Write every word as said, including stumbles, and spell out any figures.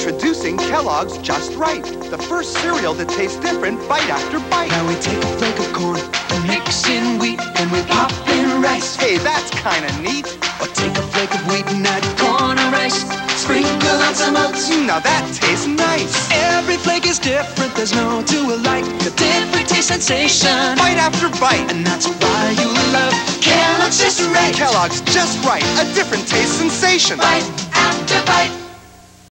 Introducing Kellogg's Just Right, the first cereal that tastes different bite after bite. Now we take a flake of corn and mix in wheat, and we pop in rice. Hey, that's kinda neat. Or take a flake of wheat and add corn and rice. Sprinkle on some oats. Now that tastes nice. Every flake is different, there's no two alike. A different taste sensation, Bite after bite. and that's why you love Kellogg's Just Right. Kellogg's Just Right, a different taste sensation. Bite after bite.